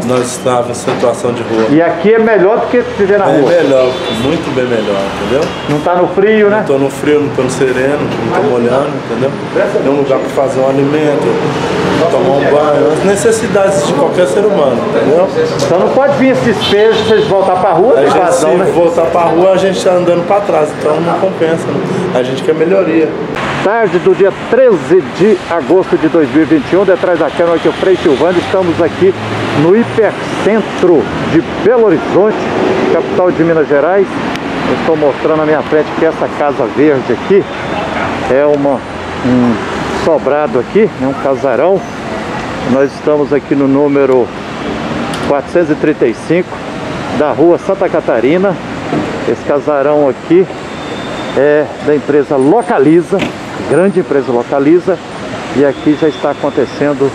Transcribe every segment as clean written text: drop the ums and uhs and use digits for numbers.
nós estávamos em situação de rua. E aqui é melhor do que viver na rua? É melhor, muito bem melhor, entendeu? Não tá no frio, né? Não tô no frio, não tô no sereno, não tô molhando, entendeu? Tem um lugar para fazer um alimento, tomar um banho, as necessidades de qualquer ser humano, entendeu? Então não pode vir esse despejo se vocês voltar pra rua, A gente, vazão, se né? voltar pra rua, a gente tá andando para trás, então não compensa, né? A gente quer melhoria. Tarde do dia 13 de agosto de 2021, detrás da câmera aqui o Frei Silvando, estamos aqui no hipercentro de Belo Horizonte, capital de Minas Gerais. Eu estou mostrando à minha frente que essa casa verde aqui é um sobrado aqui, é um casarão. Nós estamos aqui no número 435 da rua Santa Catarina. Esse casarão aqui é da empresa Localiza, grande empresa Localiza, e aqui já está acontecendo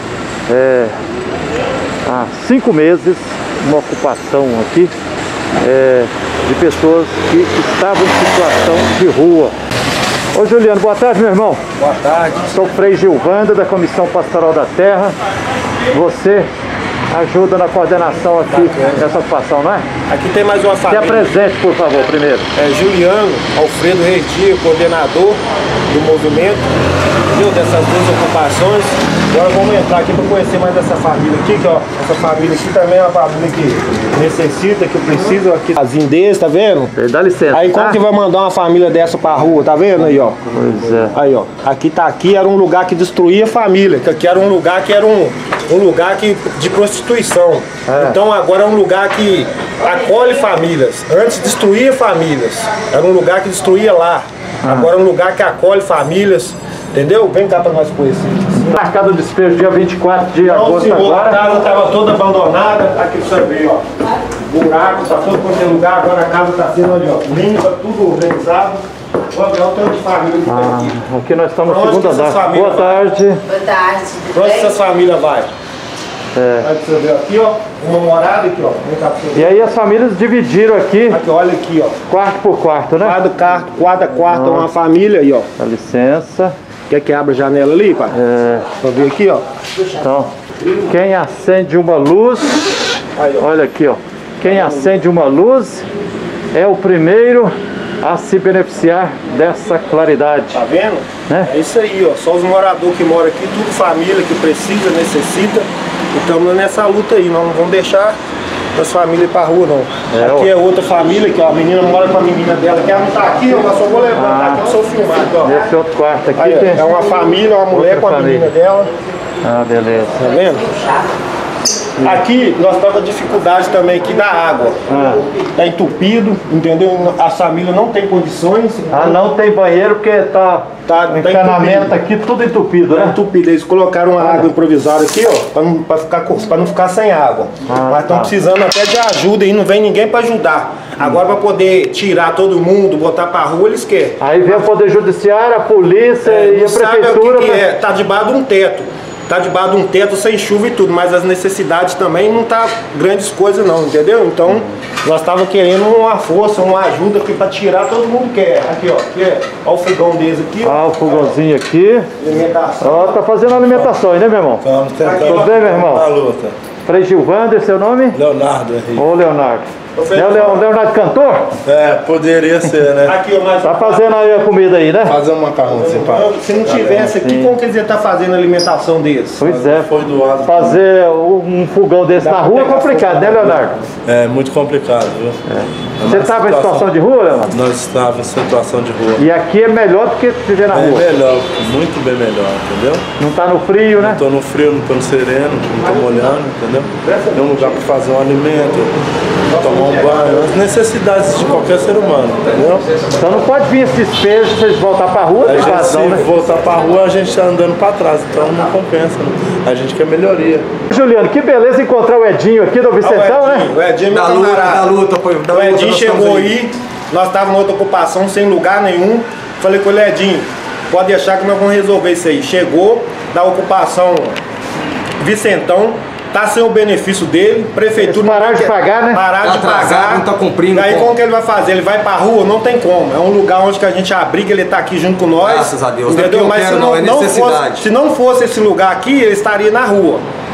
há 5 meses uma ocupação aqui de pessoas que estavam em situação de rua. Ô Juliano, boa tarde, meu irmão. Boa tarde. Sou o Frei Gilvanda, da Comissão Pastoral da Terra. Você ajuda na coordenação aqui dessa ocupação, não é? Aqui tem mais uma Se família. apresente, por favor, primeiro. É Juliano Alfredo Reis Dias, coordenador do movimento, entendeu? Dessas duas ocupações. Agora vamos entrar aqui para conhecer mais essa família aqui, que ó, essa família aqui também é uma família que necessita, que precisa aqui. As indês, tá vendo? Dá licença. Aí como que vai mandar uma família dessa pra rua, tá vendo aí, ó? Pois é. Aí, ó. Aqui era um lugar que destruía a família, que aqui era um lugar que era um lugar de prostituição. Então agora é um lugar que acolhe famílias. Antes destruía famílias. Era um lugar que destruía lá. Agora é um lugar que acolhe famílias. Entendeu? Vem cá pra nós conhecer. Marcado o despejo dia 24 de Não, agosto senhor, a agora. casa estava toda abandonada. Aqui pra você ver, ó. Buraco, tá todo quanto é lugar. Agora a casa tá sendo ali, ó, limpa, tudo organizado. Olha o tanto de família que tem aqui. Aqui nós estamos no Pra onde segundo que essas andar. Boa famílias tarde. Boa tarde. Pra onde essas famílias vai? É. Aí você vê aqui, ó, uma morada aqui, ó. Vem cá pra você ver. E aí as famílias dividiram aqui, Aqui, olha aqui, ó. quarto por quarto, né? Cada quarto é uma família aí, ó. Dá licença. Quer que abra a janela ali, pai? Pra ver aqui, ó. Então, quem acende uma luz, olha aqui, ó. Quem acende uma luz é o primeiro a se beneficiar dessa claridade. Tá vendo? Né? É isso aí, ó. Só os moradores que moram aqui, tudo família que precisa, necessita. E estamos nessa luta aí. Nós não vamos deixar as famílias ir pra rua, não. Aqui é outra família, que ó, a menina mora com a menina dela, que ela não tá aqui, eu só vou levantar aqui, eu sou filmado, ó. Nesse outro quarto aqui Aí, ó, tem... é uma família, uma mulher outra com a família. menina dela. Ah, beleza. Tá vendo? Aqui nós estamos com dificuldade também aqui da água. Tá entupido, entendeu? A família não tem condições. Ah, não tem banheiro porque tá o encanamento entupido. aqui tudo entupido, né? Entupido. Eles colocaram uma água improvisada aqui, ó, pra não ficar sem água. Mas estão precisando até de ajuda e não vem ninguém para ajudar. Agora para poder tirar todo mundo, botar pra rua, eles querem. Aí vem o Poder Judiciário, a polícia e Não a sabe prefeitura. o que é. Tá debaixo de um teto. Tá debaixo de um teto sem chuva e tudo, mas as necessidades também não tá grandes coisas não, entendeu? Então, nós tava querendo uma força, uma ajuda aqui pra tirar, todo mundo quer. Aqui, ó, ó o fogão deles aqui, ó. Ah, o fogãozinho aqui. Alimentação. Ó, tá fazendo alimentação aí, né, meu irmão? Vamos tentar. Tudo bem, meu irmão? Na luta. Frei Gilvanda, é seu nome? Leonardo Henrique. Ô, Leonardo. Leonardo cantor? É, poderia ser, né? Aqui, ó, mas Tá fazendo aí a comida aí, né? Fazer um macarrão simpático. se não tivesse aqui, como que eles iam estar fazendo a alimentação deles? Pois é. Foi doado. Fazer um fogão desse na rua é complicado, né, Leonardo? É muito complicado, viu? Você estava em situação de rua, Leonardo? Nós estávamos em situação de rua. E aqui é melhor do que viver na É rua. melhor, muito bem melhor, entendeu? Não tá no frio, né? Não tô no frio, não tô no sereno, não tô molhando, entendeu? Tem um lugar para fazer um alimento, tomar um banho, as necessidades de qualquer ser humano, entendeu? Então não pode vir esse despejo se vocês voltar pra rua, A tem gente, vazão, se né? voltar pra rua, a gente tá andando pra trás, então não compensa, né? A gente quer melhoria. Juliano, que beleza encontrar o Edinho aqui do Vicentão, né? O Edinho, meu camarada. O Edinho chegou aí, nós estávamos em outra ocupação, sem lugar nenhum. Falei com o Edinho, pode deixar que nós vamos resolver isso aí. Chegou da ocupação Vicentão, tá sem o benefício dele, prefeitura... Pararam de pagar, né? Pararam de pagar. Não tá cumprindo. Aí como que ele vai fazer? Ele vai pra rua? Não tem como. É um lugar onde que a gente abriga, ele tá aqui junto com nós. Graças a Deus. Entendeu? Não é porque eu quero, não, é necessidade. Se não fosse esse lugar aqui, ele estaria na rua.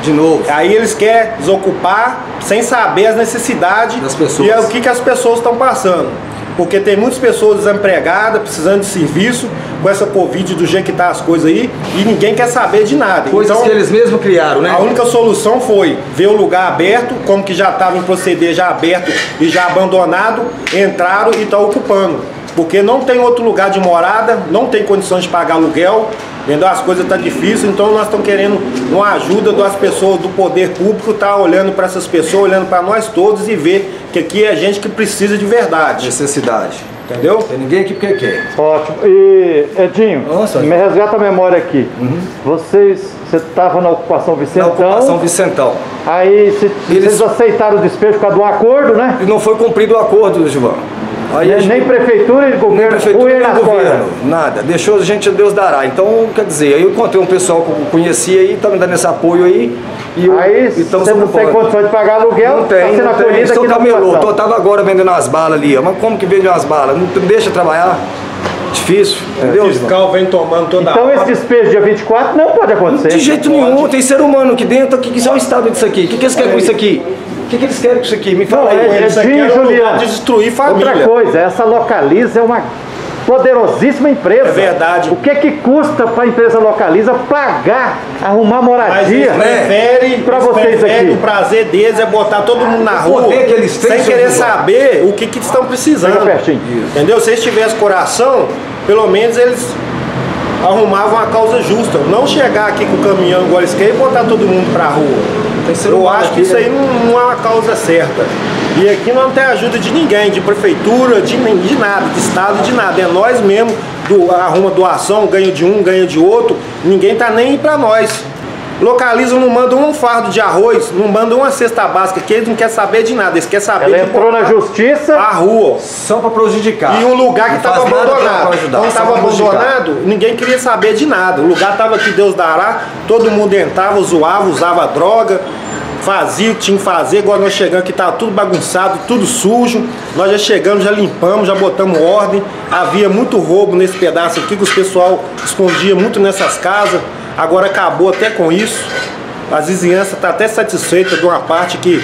De novo. Aí eles querem desocupar sem saber as necessidades das pessoas. E é o que as pessoas estão passando. Porque tem muitas pessoas desempregadas, precisando de serviço, com essa Covid do jeito que tá as coisas aí, e ninguém quer saber de nada. Coisas então, que eles mesmos criaram, né? A única solução foi ver o lugar aberto, como que já estava em proceder já aberto e já abandonado, entraram e estão ocupando. Porque não tem outro lugar de morada, não tem condições de pagar aluguel, entendeu? As coisas estão difíceis, então nós estamos querendo uma ajuda das pessoas do poder público, tá olhando para essas pessoas, olhando para nós todos e ver que aqui é gente que precisa de verdade. Necessidade. Entendeu? Tem ninguém aqui porque quer. Ótimo. E Edinho, Nossa, me resgata a memória aqui. Você estava na ocupação Vicentão. Na ocupação Vicentão. Aí vocês aceitaram o despejo por causa do acordo, né? E não foi cumprido o acordo, Gilvão. Aí nem prefeitura e governo, nem prefeitura, nem governo, governo, nada. Deixou a gente, Deus dará. Então, quer dizer, aí eu encontrei um pessoal que eu conhecia aí, tá me dando esse apoio aí. E aí você não tem condição de pagar aluguel, não tem, tá sendo acolhido aqui Estou na camelô, ocupação. tava agora vendendo as balas ali, mas como que vende umas balas? Não deixa trabalhar? Difícil, entendeu? O fiscal vem tomando toda então a esse despejo dia 24 não pode acontecer. De jeito nenhum, tem ser humano aqui dentro. O que é o estado disso aqui? O que eles querem com isso aqui? O que eles querem com isso aqui? Me fala aí. Eles querem Juliano, de destruir família. outra coisa, essa Localiza é uma poderosíssima empresa. É verdade. O que custa para a empresa Localiza pagar, arrumar moradia para vocês aqui? O prazer deles é botar todo mundo na rua poder que eles têm, sem querer saber o que estão precisando. Entendeu? Se eles tivessem coração, pelo menos eles arrumavam a causa justa. Não chegar aqui com o caminhão igual eles querem e botar todo mundo pra rua. Eu acho que isso aí não é uma causa certa. E aqui não tem ajuda de ninguém, de prefeitura, de nada, de estado, de nada. É nós mesmo, arruma doação, ganho de um, ganho de outro. Ninguém tá nem aí pra nós. Localiza, não manda um fardo de arroz, não manda uma cesta básica, que eles não querem saber de nada, eles querem saber Ela de entrou na justiça a rua. Só para prejudicar. E um lugar que estava abandonado. Quando estava abandonado, ninguém queria saber de nada. O lugar estava aqui, Deus dará, todo mundo entrava, zoava, usava droga, fazia o que tinha que fazer. Agora nós chegamos aqui, estava tudo bagunçado, tudo sujo. Nós já chegamos, já limpamos, já botamos ordem. Havia muito roubo nesse pedaço aqui, que os pessoal escondia muito nessas casas. Agora acabou até com isso. As vizinhanças estão até satisfeitas de uma parte que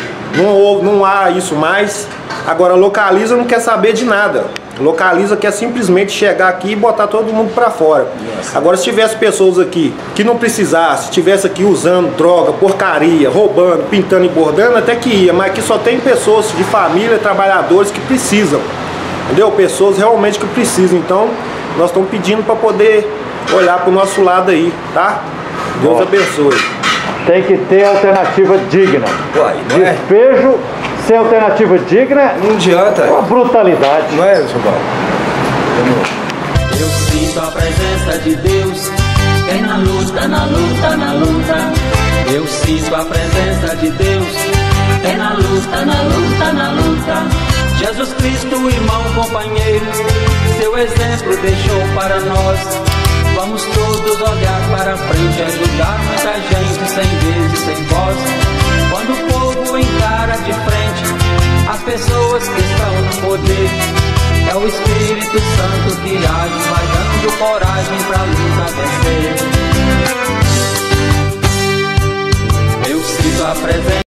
não há isso mais. Agora Localiza não quer saber de nada. Localiza quer simplesmente chegar aqui e botar todo mundo para fora. Agora se tivesse pessoas aqui que não precisasse, estivesse aqui usando droga, porcaria, roubando, pintando e bordando, até que ia. Mas aqui só tem pessoas de família, trabalhadores que precisam. Entendeu? Pessoas realmente que precisam. Então nós estamos pedindo para poder olhar para o nosso lado aí, tá? Deus abençoe. Tem que ter alternativa digna. Uai, não é? Despejo sem alternativa digna não adianta. É uma brutalidade. Não é, Gilvão? Eu sinto a presença de Deus. É na luta, na luta, na luta. Eu sinto a presença de Deus. É na luta, na luta, na luta. Jesus Cristo, irmão, companheiro, seu exemplo deixou para nós. Vamos todos olhar para frente e ajudar muita gente sem vez e sem voz. Quando o povo encara de frente as pessoas que estão no poder, é o Espírito Santo que age, vai dando coragem pra luta vencer. Eu sinto a presença